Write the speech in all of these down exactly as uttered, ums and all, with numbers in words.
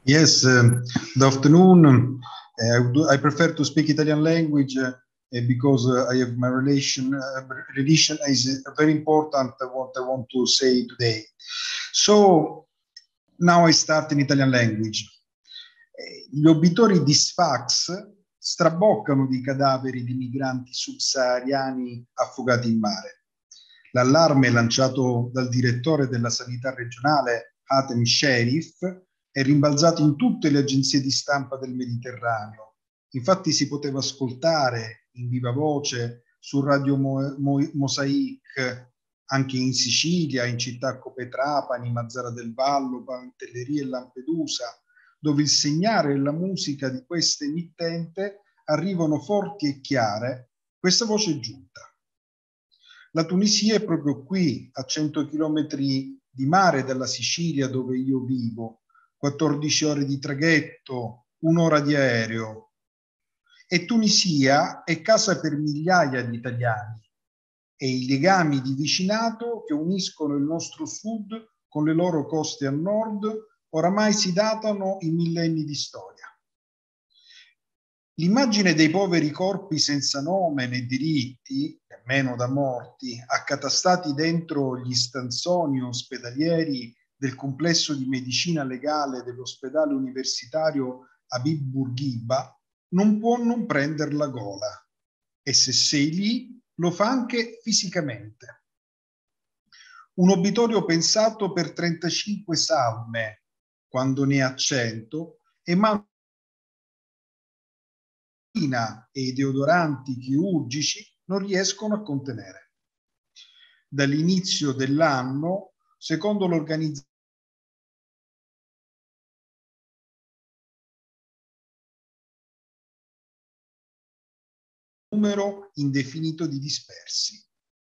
Yes, um, good afternoon. Uh, I, would, I prefer to speak Italian language uh, because uh, I have my relation. Uh, religion is very important. Uh, what I want to say today. So now I start in Italian language. Gli obitori di Sfax straboccano di cadaveri di migranti subsahariani affogati in mare. L'allarme lanciato dal direttore della sanità regionale, Hatem Sheriff, è rimbalzato in tutte le agenzie di stampa del Mediterraneo. Infatti si poteva ascoltare in viva voce su Radio Mo Mo Mosaic anche in Sicilia, in città come Trapani, Mazara del Vallo, Pantelleria e Lampedusa, dove il segnare e la musica di questa emittente arrivano forti e chiare. Questa voce è giunta. La Tunisia è proprio qui, a cento chilometri di mare dalla Sicilia dove io vivo, quattordici ore di traghetto, un'ora di aereo. E Tunisia è casa per migliaia di italiani e i legami di vicinato che uniscono il nostro sud con le loro coste a nord oramai si datano in millenni di storia. L'immagine dei poveri corpi senza nome né diritti, nemmeno da morti, accatastati dentro gli stanzoni ospedalieri del complesso di medicina legale dell'ospedale universitario Habib Bourguiba, non può non prender la gola. E se sei lì, lo fa anche fisicamente. Un obitorio pensato per trentacinque salme, quando ne ha cento, e man e i deodoranti chirurgici non riescono a contenere. Dall'inizio dell'anno, secondo l'organizzazione numero indefinito di dispersi.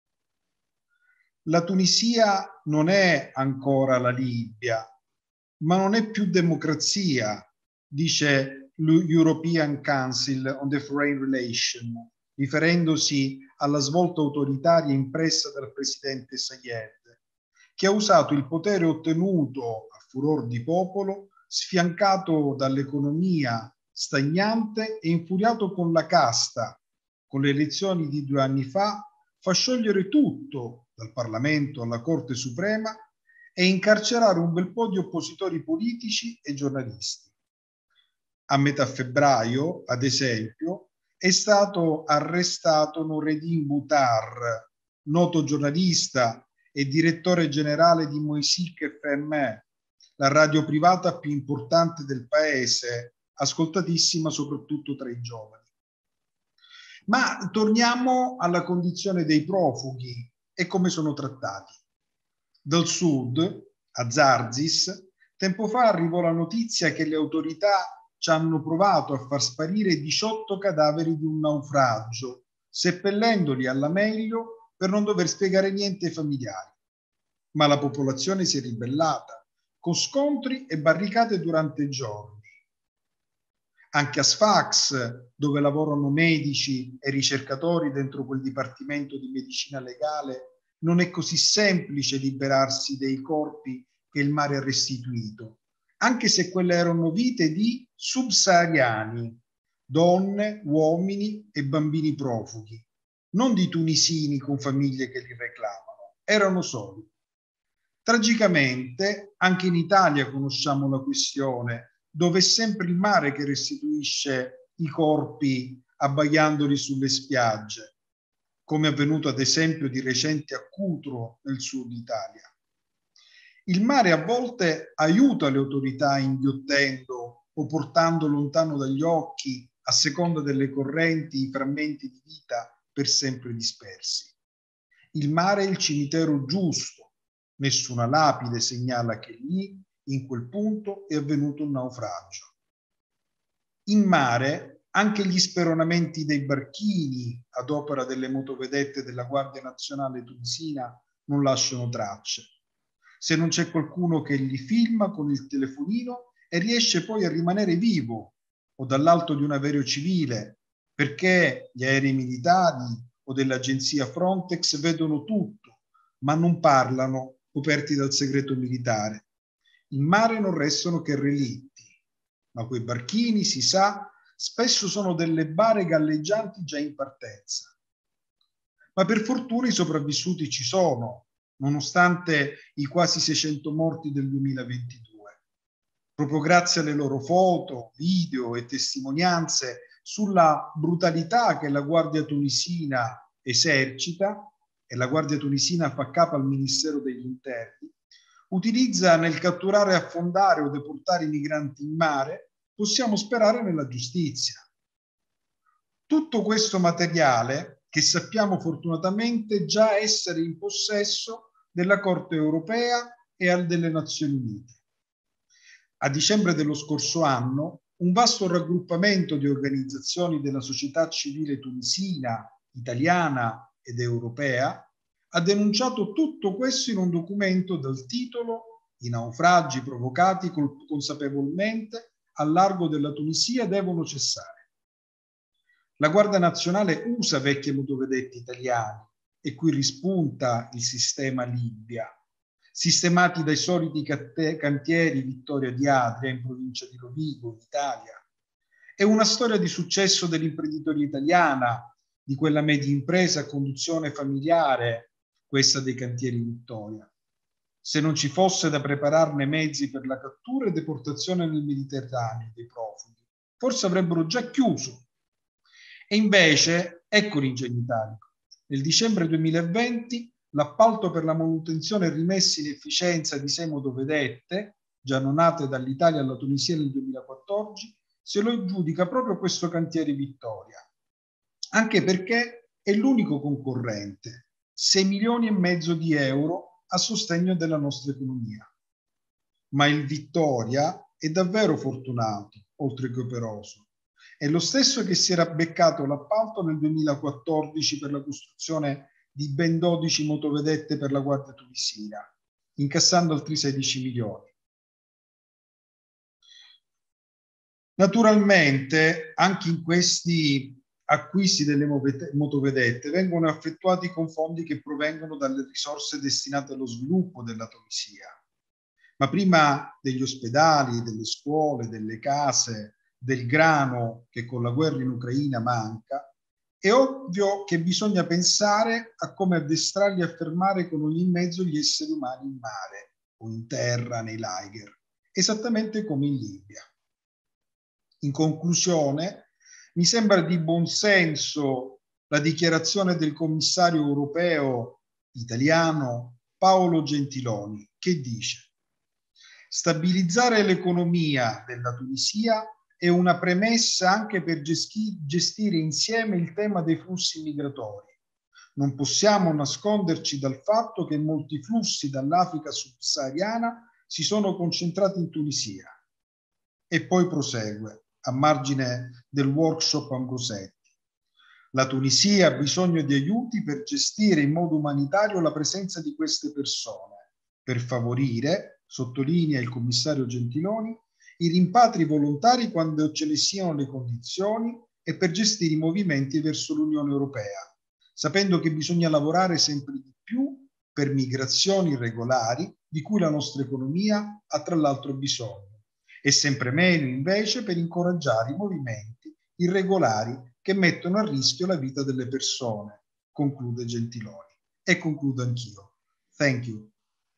La Tunisia non è ancora la Libia, ma non è più democrazia, dice l'European Council on the Foreign Relations, riferendosi alla svolta autoritaria impressa dal presidente Sayed, che ha usato il potere ottenuto a furor di popolo, sfiancato dall'economia stagnante e infuriato con la casta. Con le elezioni di due anni fa fa sciogliere tutto, dal Parlamento alla Corte Suprema, e incarcerare un bel po' di oppositori politici e giornalisti. A metà febbraio, ad esempio, è stato arrestato Noureddin Boutar, noto giornalista e direttore generale di Moisic F M, la radio privata più importante del paese, ascoltatissima soprattutto tra i giovani. Ma torniamo alla condizione dei profughi e come sono trattati. Dal sud, a Zarzis, tempo fa arrivò la notizia che le autorità ci hanno provato a far sparire diciotto cadaveri di un naufragio, seppellendoli alla meglio per non dover spiegare niente ai familiari. Ma la popolazione si è ribellata, con scontri e barricate durante giorni. Anche a Sfax, dove lavorano medici e ricercatori dentro quel dipartimento di medicina legale, non è così semplice liberarsi dei corpi che il mare ha restituito, anche se quelle erano vite di subsahariani, donne, uomini e bambini profughi, non di tunisini con famiglie che li reclamano, erano soli. Tragicamente, anche in Italia conosciamo la questione, dove è sempre il mare che restituisce i corpi abbaiandoli sulle spiagge, come è avvenuto ad esempio di recente a Cutro nel sud Italia. Il mare a volte aiuta le autorità inghiottendo o portando lontano dagli occhi, a seconda delle correnti, i frammenti di vita per sempre dispersi. Il mare è il cimitero giusto, nessuna lapide segnala che lì, in quel punto, è avvenuto un naufragio. In mare anche gli speronamenti dei barchini ad opera delle motovedette della Guardia Nazionale tunisina non lasciano tracce. Se non c'è qualcuno che li filma con il telefonino e riesce poi a rimanere vivo o dall'alto di un aereo civile, perché gli aerei militari o dell'agenzia Frontex vedono tutto, ma non parlano, coperti dal segreto militare. In mare non restano che relitti, ma quei barchini, si sa, spesso sono delle bare galleggianti già in partenza. Ma per fortuna i sopravvissuti ci sono, nonostante i quasi seicento morti del duemilaventidue. Proprio grazie alle loro foto, video e testimonianze sulla brutalità che la Guardia Tunisina esercita, e la Guardia Tunisina fa capo al Ministero degli Interni, utilizza nel catturare, affondare o deportare i migranti in mare, possiamo sperare nella giustizia. Tutto questo materiale, che sappiamo fortunatamente già essere in possesso della Corte europea e delle Nazioni Unite. A dicembre dello scorso anno, un vasto raggruppamento di organizzazioni della società civile tunisina, italiana ed europea ha denunciato tutto questo in un documento dal titolo "I naufragi provocati consapevolmente al largo della Tunisia devono cessare". La Guardia Nazionale usa vecchie motovedette italiane e qui rispunta il sistema Libia, sistemati dai soliti cantieri Vittoria di Adria in provincia di Rovigo, in Italia. È una storia di successo dell'imprenditoria italiana, di quella media impresa a conduzione familiare, questa dei cantieri Vittoria. Se non ci fosse da prepararne mezzi per la cattura e deportazione nel Mediterraneo dei profughi, forse avrebbero già chiuso. E invece, ecco l'ingegno italico. Nel dicembre duemilaventi l'appalto per la manutenzione e rimessa in efficienza di sei motovedette, già nonate dall'Italia alla Tunisia nel duemilaquattordici, se lo aggiudica proprio questo cantiere Vittoria. Anche perché è l'unico concorrente, sei milioni e mezzo di euro a sostegno della nostra economia. Ma il Vittoria è davvero fortunato, oltre che operoso. È lo stesso che si era beccato l'appalto nel duemilaquattordici per la costruzione di ben dodici motovedette per la Guardia Tunisina, incassando altri sedici milioni. Naturalmente, anche in questi acquisti delle motovedette vengono effettuati con fondi che provengono dalle risorse destinate allo sviluppo della Tunisia. Ma prima degli ospedali, delle scuole, delle case, del grano che con la guerra in Ucraina manca, è ovvio che bisogna pensare a come addestrarli a fermare con ogni mezzo gli esseri umani in mare o in terra, nei lager, esattamente come in Libia. In conclusione, mi sembra di buon senso la dichiarazione del commissario europeo italiano Paolo Gentiloni, che dice: stabilizzare l'economia della Tunisia è una premessa anche per gestire insieme il tema dei flussi migratori. Non possiamo nasconderci dal fatto che molti flussi dall'Africa subsahariana si sono concentrati in Tunisia. E poi prosegue, a margine del workshop Ambrosetti: la Tunisia ha bisogno di aiuti per gestire in modo umanitario la presenza di queste persone, per favorire, sottolinea il commissario Gentiloni, i rimpatri volontari quando ce ne siano le condizioni e per gestire i movimenti verso l'Unione Europea, sapendo che bisogna lavorare sempre di più per migrazioni regolari di cui la nostra economia ha tra l'altro bisogno, e sempre meno invece per incoraggiare i movimenti irregolari che mettono a rischio la vita delle persone, conclude Gentiloni. E concludo anch'io. Thank you.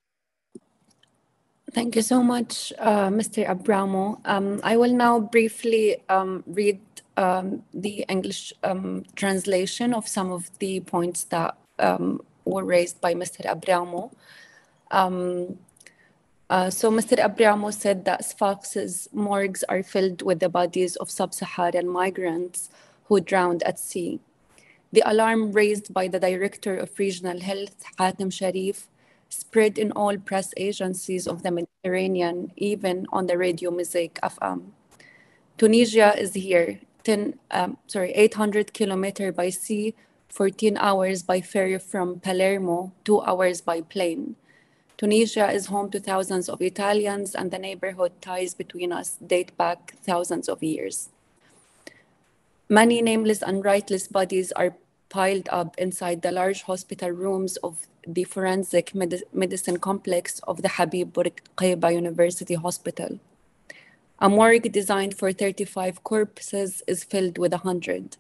Thank you so much, uh, Mister Abramo. Um, I will now briefly um, read um, the English um, translation of some of the points that um, were raised by Mister Abramo. Um, uh, so Mister Abramo said that Sfax's morgues are filled with the bodies of sub-Saharan migrants who drowned at sea. The alarm raised by the Director of Regional Health, Hatem Sharif, spread in all press agencies of the Mediterranean, even on the radio Mosaic F M. Tunisia is here, ten, um, sorry, eight hundred kilometers by sea, fourteen hours by ferry from Palermo, two hours by plane. Tunisia is home to thousands of Italians, and the neighborhood ties between us date back thousands of years. Many nameless and rightless bodies are piled up inside the large hospital rooms of the forensic med medicine complex of the Habib Bourguiba University Hospital. A morgue designed for thirty-five corpses is filled with one hundred.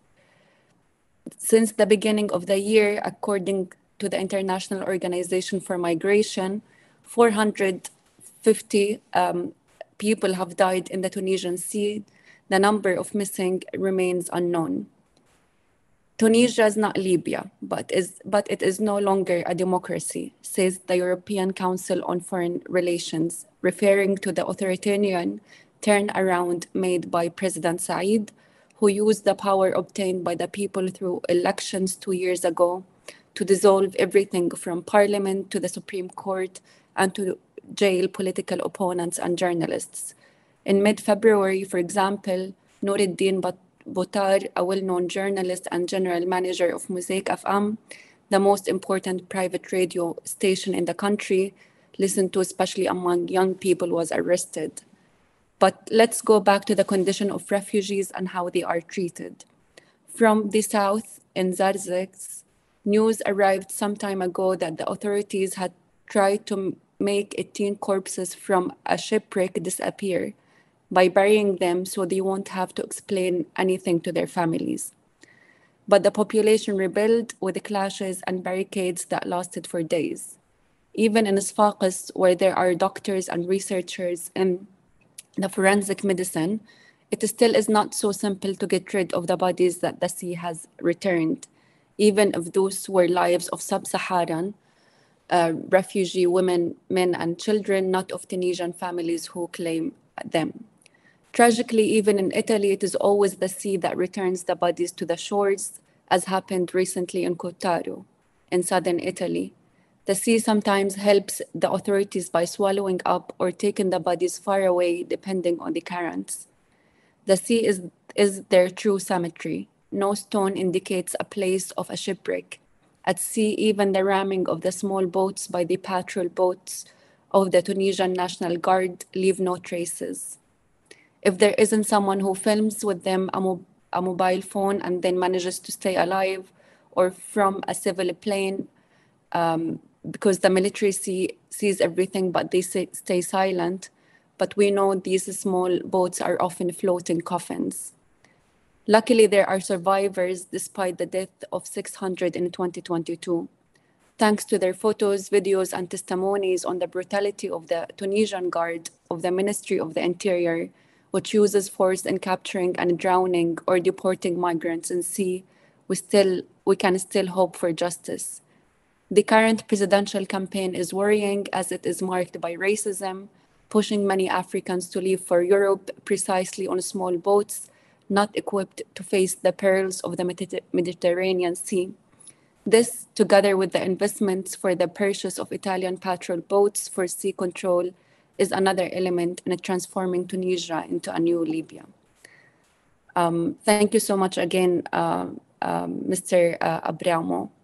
Since the beginning of the year, according to the International Organization for Migration, four hundred fifty um, people have died in the Tunisian Sea. The number of missing remains unknown. Tunisia is not Libya, but, is, but it is no longer a democracy, says the European Council on Foreign Relations, referring to the authoritarian turnaround made by President Said, who used the power obtained by the people through elections two years ago to dissolve everything from parliament to the Supreme Court and to jail political opponents and journalists. In mid-February, for example, Noureddin Boutar, a well-known journalist and general manager of Mosaic F M, the most important private radio station in the country, listened to especially among young people, was arrested. But let's go back to the condition of refugees and how they are treated. From the south, in Zarzix, news arrived some time ago that the authorities had tried to make eighteen corpses from a shipwreck disappear by burying them so they won't have to explain anything to their families. But the population rebelled with clashes and barricades that lasted for days. Even in Sfax, where there are doctors and researchers in the forensic medicine, it still is not so simple to get rid of the bodies that the sea has returned, even if those were lives of sub-Saharan uh, refugee women, men, and children, not of Tunisian families who claim them. Tragically, even in Italy, it is always the sea that returns the bodies to the shores, as happened recently in Cottaro, in southern Italy. The sea sometimes helps the authorities by swallowing up or taking the bodies far away, depending on the currents. The sea is, is their true cemetery. No stone indicates a place of a shipwreck. At sea, even the ramming of the small boats by the patrol boats of the Tunisian National Guard leave no traces. If there isn't someone who films with them a, mo a mobile phone and then manages to stay alive, or from a civil plane, um, because the military see, sees everything, but they say, stay silent. But we know these small boats are often floating coffins. Luckily, there are survivors despite the death of six hundred in twenty twenty-two. Thanks to their photos, videos, and testimonies on the brutality of the Tunisian Guard of the Ministry of the Interior, which uses force in capturing and drowning or deporting migrants in sea, we, still, we can still hope for justice. The current presidential campaign is worrying as it is marked by racism, pushing many Africans to leave for Europe precisely on small boats, not equipped to face the perils of the Mediterranean Sea. This, together with the investments for the purchase of Italian patrol boats for sea control, is another element in transforming Tunisia into a new Libya. Um, thank you so much again, uh, uh, Mister Uh, Abramo.